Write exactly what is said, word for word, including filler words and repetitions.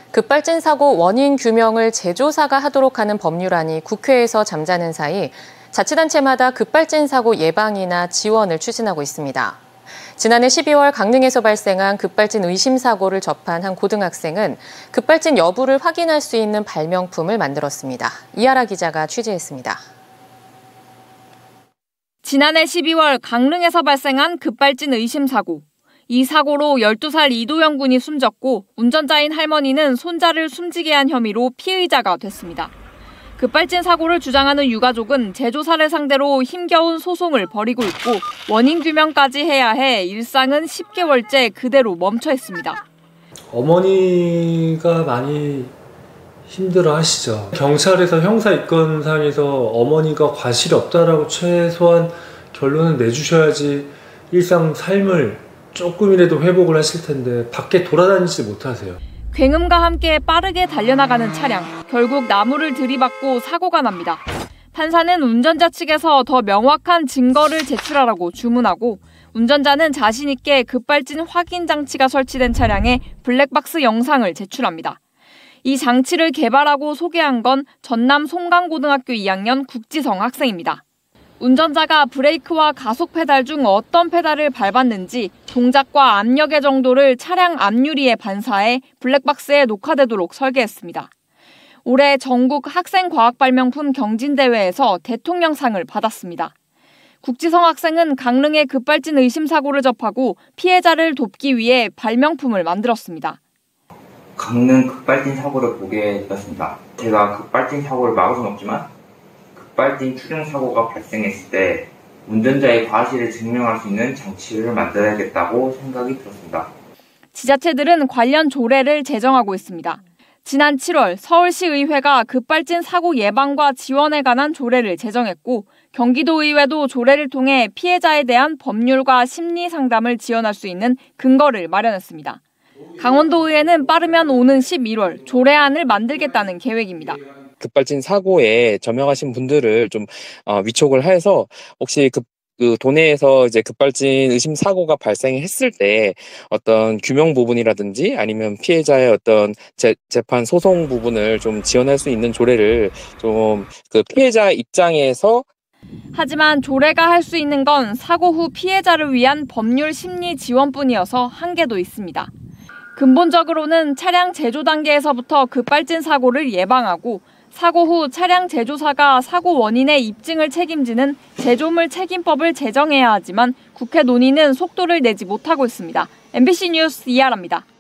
급발진 사고 원인 규명을 제조사가 하도록 하는 법률안이 국회에서 잠자는 사이 자치단체마다 급발진 사고 예방이나 지원을 추진하고 있습니다. 지난해 십이월 강릉에서 발생한 급발진 의심 사고를 접한 한 고등학생은 급발진 여부를 확인할 수 있는 발명품을 만들었습니다. 이하라 기자가 취재했습니다. 지난해 십이월 강릉에서 발생한 급발진 의심 사고. 이 사고로 열두 살 이도영 군이 숨졌고 운전자인 할머니는 손자를 숨지게 한 혐의로 피의자가 됐습니다. 급발진 사고를 주장하는 유가족은 제조사를 상대로 힘겨운 소송을 벌이고 있고 원인 규명까지 해야 해 일상은 십 개월째 그대로 멈춰 있습니다. 어머니가 많이 힘들어 하시죠. 경찰에서 형사 입건상에서 어머니가 과실이 없다라고 최소한 결론을 내주셔야지 일상 삶을 조금이라도 회복을 하실 텐데 밖에 돌아다니지 못하세요. 굉음과 함께 빠르게 달려나가는 차량. 결국 나무를 들이받고 사고가 납니다. 판사는 운전자 측에서 더 명확한 증거를 제출하라고 주문하고 운전자는 자신 있게 급발진 확인 장치가 설치된 차량에 블랙박스 영상을 제출합니다. 이 장치를 개발하고 소개한 건 전남 송강고등학교 이 학년 국지성 학생입니다. 운전자가 브레이크와 가속 페달 중 어떤 페달을 밟았는지 동작과 압력의 정도를 차량 앞유리에 반사해 블랙박스에 녹화되도록 설계했습니다. 올해 전국 학생과학발명품 경진대회에서 대통령상을 받았습니다. 국지성 학생은 강릉의 급발진 의심 사고를 접하고 피해자를 돕기 위해 발명품을 만들었습니다. 강릉 급발진 사고를 보게 되었습니다. 제가 급발진 사고를 막을 수는 없지만 급발진 추정 사고가 발생했을 때 운전자의 과실을 증명할 수 있는 장치를 만들어야겠다고 생각이 들었습니다. 지자체들은 관련 조례를 제정하고 있습니다. 지난 칠월 서울시의회가 급발진 사고 예방과 지원에 관한 조례를 제정했고 경기도의회도 조례를 통해 피해자에 대한 법률과 심리 상담을 지원할 수 있는 근거를 마련했습니다. 강원도의회는 빠르면 오는 십일월 조례안을 만들겠다는 계획입니다. 급발진 사고에 점령하신 분들을 좀 어, 위촉을 해서 혹시 그, 그 도내에서 이제 급발진 의심 사고가 발생했을 때 어떤 규명 부분이라든지 아니면 피해자의 어떤 재, 재판 소송 부분을 좀 지원할 수 있는 조례를 좀 그 피해자 입장에서 하지만 조례가 할 수 있는 건 사고 후 피해자를 위한 법률 심리 지원뿐이어서 한계도 있습니다. 근본적으로는 차량 제조 단계에서부터 급발진 사고를 예방하고 사고 후 차량 제조사가 사고 원인의 입증을 책임지는 제조물 책임법을 제정해야 하지만 국회 논의는 속도를 내지 못하고 있습니다. 엠비씨 뉴스 이하라입니다.